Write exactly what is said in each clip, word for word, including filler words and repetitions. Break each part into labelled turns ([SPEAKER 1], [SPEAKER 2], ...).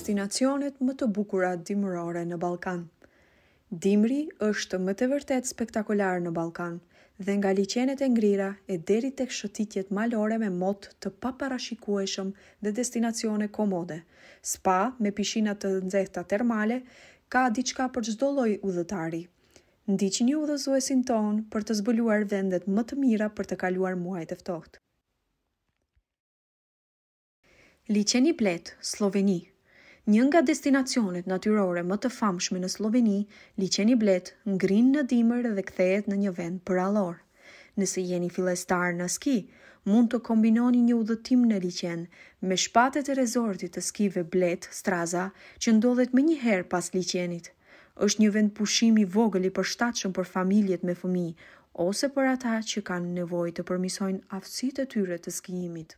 [SPEAKER 1] destinacionet më të bukura dimërore në Ballkan. Dimri është më të vërtet spektakolar në Ballkan dhe nga liçenet e ngrira e deri tek shëtitjet malore me mot të paparashikueshëm dhe destinacione komode, spa me pishina të nxehta termale, ka diçka për çdo lloj udhëtari. Ndiqni udhëzuesin ton për të zbuluar vendet më të mira për të kaluar muajt e ftohtë. Liçeni Bled, Sloveni. Një nga destinacionet natyrore më të famshme në Sloveni, liçeni Bled ngrin në dimër dhe kthehet në një vend përallor. Nëse jeni fillestar në ski, mund të kombinoni një udhëtim në liçen me shpatet e rezortit të skive Bled Straza, që ndodhet më një herë pas liçenit. Është një vend pushimi vogël i përshtatshëm për familjet me fëmijë ose për ata që kanë nevojë të përmirësojnë aftësitë e tyre të skijimit.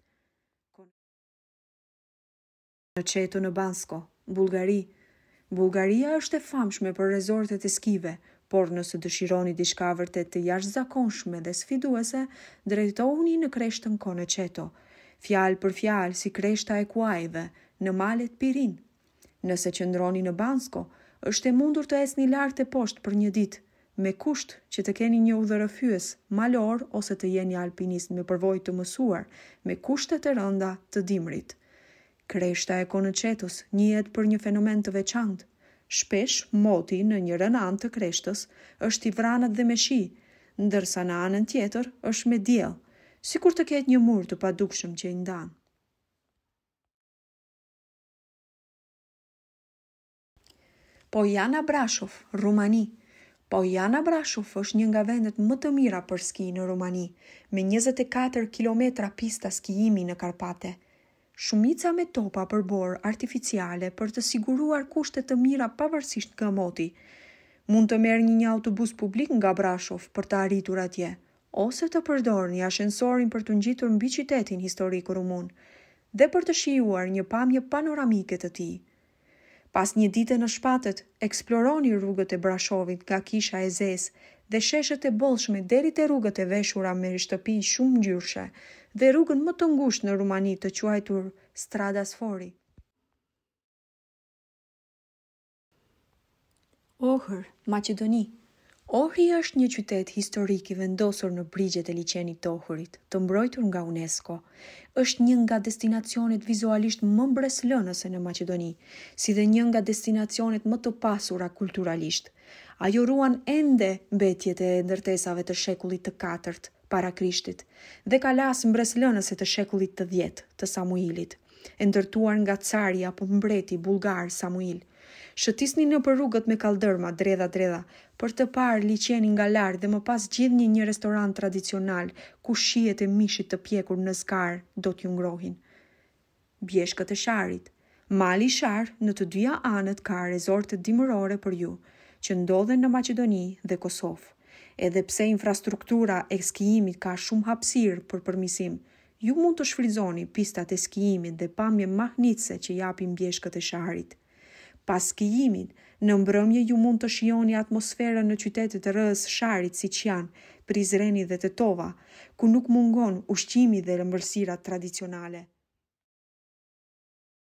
[SPEAKER 1] Coneto në Bansko, Bullgari. Bullgaria është e famshme për rezortet e skive, por nëse dëshironi diçka vërtet të jashtëzakonshme dhe sfiduese, drejtohuni në kreshtën Coneto, fjalë për fjalë si kreshta e kuajve në malet Pirin. Nëse qëndroni në Bansko, është e mundur të ecni lart e poshtë për një ditë, me kusht që të keni një udhërrëfyes malor ose të jeni alpinist me përvojë të mësuar, me kushtet e rënda të dimrit. Kreshta e Conetos njihet për një fenomen të veçantë. Shpesh, moti në njërën anë të kreshtës është i vranët dhe me shi, ndërsa në anën tjetër është me diell, sikur të ketë një mur të padukshëm që i ndan. Poiana Brashov, Rumani. Poiana Brashov është një nga vendet më të mira për ski në Rumani, me njëzet e katër kilometra pista skijimi në Karpate. Shumica me topa përbor artificiale për të siguruar kushtet të mira pavarësisht nga moti. Mund të merrni një autobus publik nga Brashov për të arritur atje, ose të përdorni ashensorin për të ngjitur mbi qytetin historik rumun dhe për të shijuar një pamje panoramike të tij. Pas një dite në shpatet, eksploroni rrugët e Brashovit nga kisha e zezë dhe sheshet e bollshme deri te rrugët e veshura me shtëpi shumë ngjyrshe dhe rrugën më të ngushtë në Rumani të quajtur Strada Sfori. Ohër, Maqedoni. Ohri është një qytet historik i vendosur në brigjet e liçenit të Ohrit, të mbrojtur nga UNESCO. Është një nga destinacionet vizualisht më mbreslënëse në Maqedoni, si dhe një nga destinacionet më të pasura kulturalisht. Ajo ruan ende mbetjet e ndërtesave të shekullit të katërt para Krishtit dhe kalas mbreslënëse të shekullit të dhjetë të Samuilit, e ndërtuar nga cari apo mbreti bulgar Samuil. Shëtisni në për rrugët me kaldërma dredha dredha për të parë liçenin nga lart dhe më pas gjidhni një restorant tradicional ku shijet e mishit të pjekur në zgar do t'ju ngrohin. Bjeshkët e Sharit. Mali Shar në të dyja anët ka rezorte dimërore për ju, që ndodhen në Maqedoni dhe Kosovë. Edhe pse infrastruktura e skijimit ka shumë hapësirë për përmirësim, ju mund të shfrytëzoni pistat e skijimit dhe pamje mahnitse që japin Bjeshkët e Sharit. Pas skijimit, në mbrëmje ju mund të shijoni atmosferën në qytetet e rreth Sharit siç janë Prizreni dhe Tetova, ku nuk mungon ushqimi dhe ëmbëlsirat tradicionale.